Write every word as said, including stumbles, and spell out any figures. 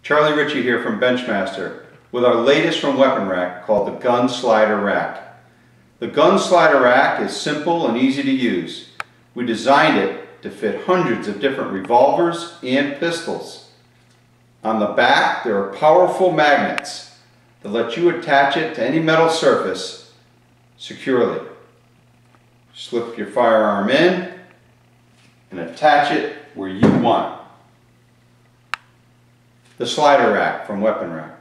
Charlie Ritchie here from Benchmaster with our latest from Weapon Rack called the Gun Slider Rack. The Gun Slider Rack is simple and easy to use. We designed it to fit hundreds of different revolvers and pistols. On the back there are powerful magnets that let you attach it to any metal surface securely. Slip your firearm in and attach it where you want. The Slider Rack from Weapon Rack.